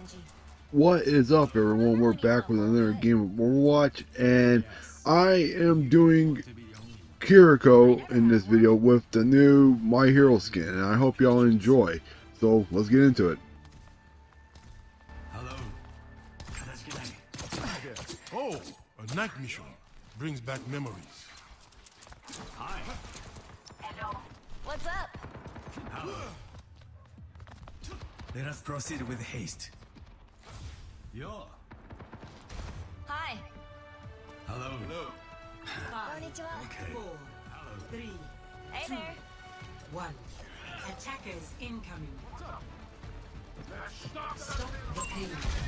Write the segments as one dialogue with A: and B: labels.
A: What is up, everyone? We're back with another game of Overwatch, and I am doing Kiriko in this video with the new My Hero skin, and I hope y'all enjoy. So let's get into it.
B: Hello. Oh, a night mission brings back memories. Hi.
C: Hello. What's up?
B: Hello. Let us proceed with haste. Yo.
C: Hi.
B: Hello. Hello.
C: Konnichiwa.
B: Okay.
D: 4, 3,
C: Hey there.
D: 1. Attackers incoming. Stop the pain.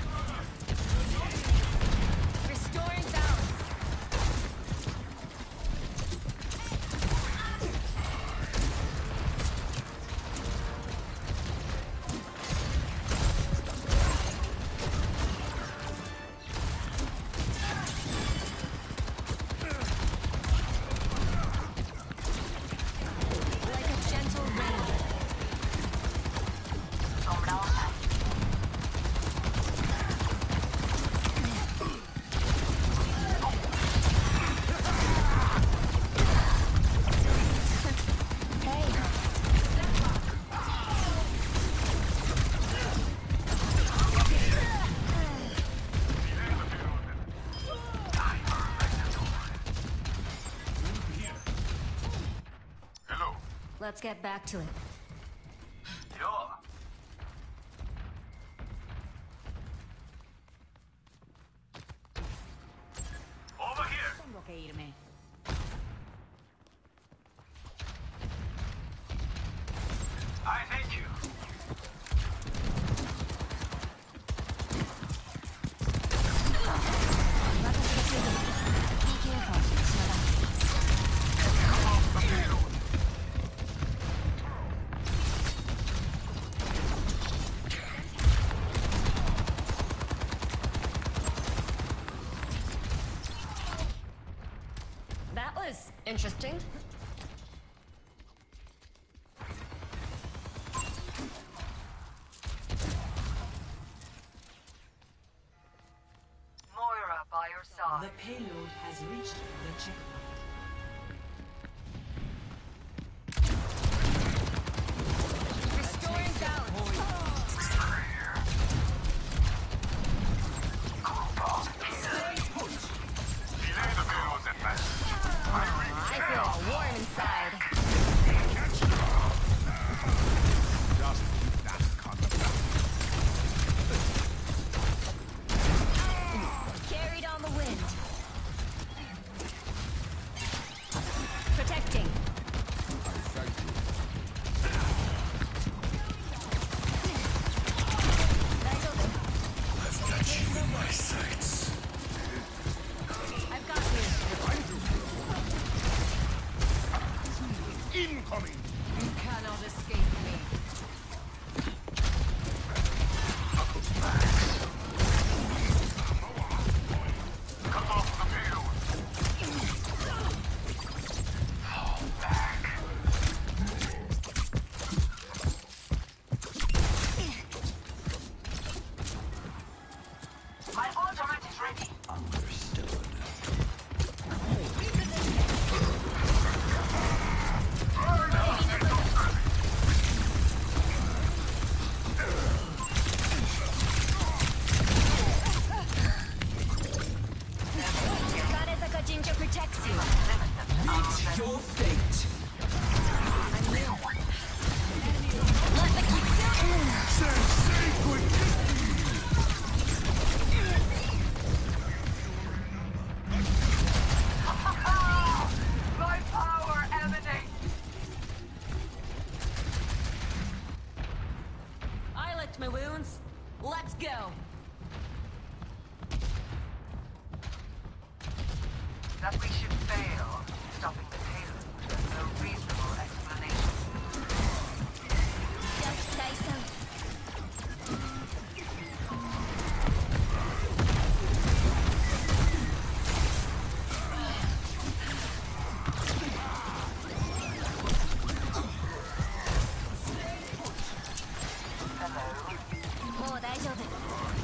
C: Restoring balance. Like a gentle rain.
B: Hello.
C: Let's get back to it.
B: Yo. Over here.
D: Tengo que irme.
B: I thank you.
C: Be careful. That was interesting.
E: Moira by your side.
D: The payload has reached the checkpoint.
C: Restoring balance.
B: Delay the payload's advance.
C: I feel all warm inside.
B: Just keep that contact.
C: Carried on the wind. Protecting.
B: I've got you in my sights.
C: I've got you.
B: Incoming.
D: You cannot escape me.
B: Cut off the payload. Fall back.
E: My ultimate is ready.
B: Understood.
C: Kanezaka Jinja protects you.
B: Meet your fate.
C: Let the keep
E: My power emanates.
C: I licked my wounds. Let's go.
E: That we should fail stopping the payload. There's no reasonable explanation.
C: もう大丈夫。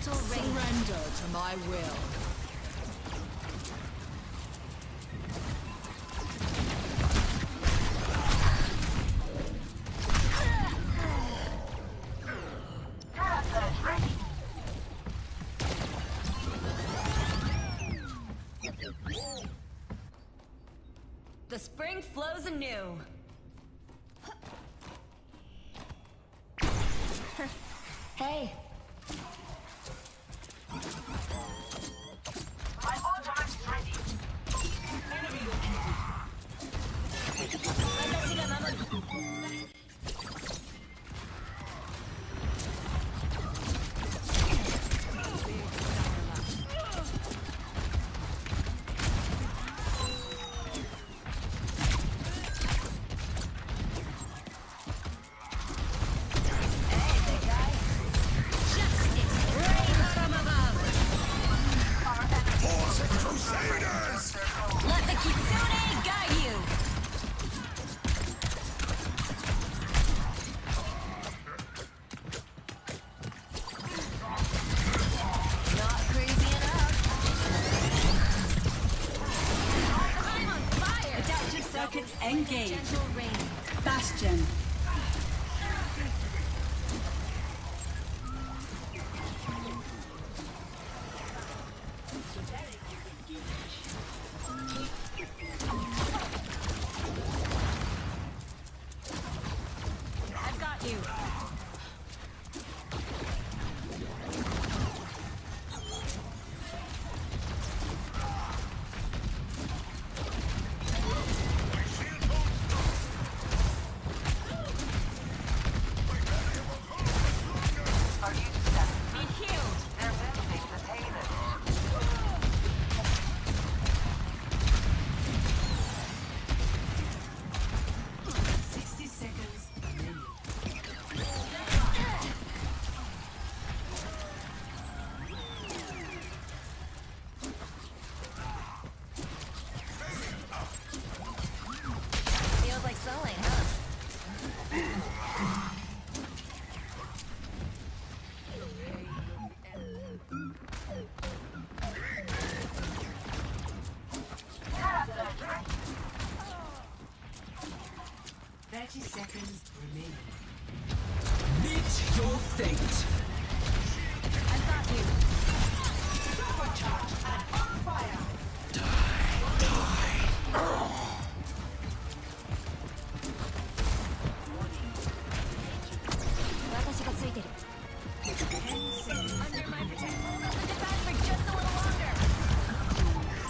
C: Gentle rain.
D: Surrender to my will.
C: The spring flows anew. Hey,
E: My ultimate is ready.
C: 私が守る。Let the Kitsune guide you! Not crazy enough. I'm on fire!
F: Adaptive circuits engaged.
C: Gentle rain.
F: Bastion.
C: I've got you.
E: Are you set?
C: Be healed.
E: They're visiting the payload.
C: Feels like sewing, huh?
D: Seconds remaining.
G: Meet your fate.
C: I've got you. Under my protection. Hold up the defense for just a little longer.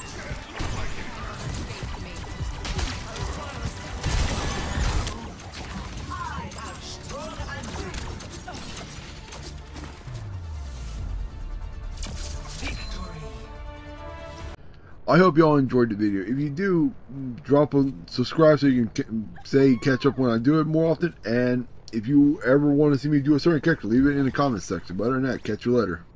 A: I hope y'all enjoyed the video. If you do, drop a subscribe so you can catch up when I do it more often. And if you ever want to see me do a certain character, leave it in the comments section. But other than that, catch you later.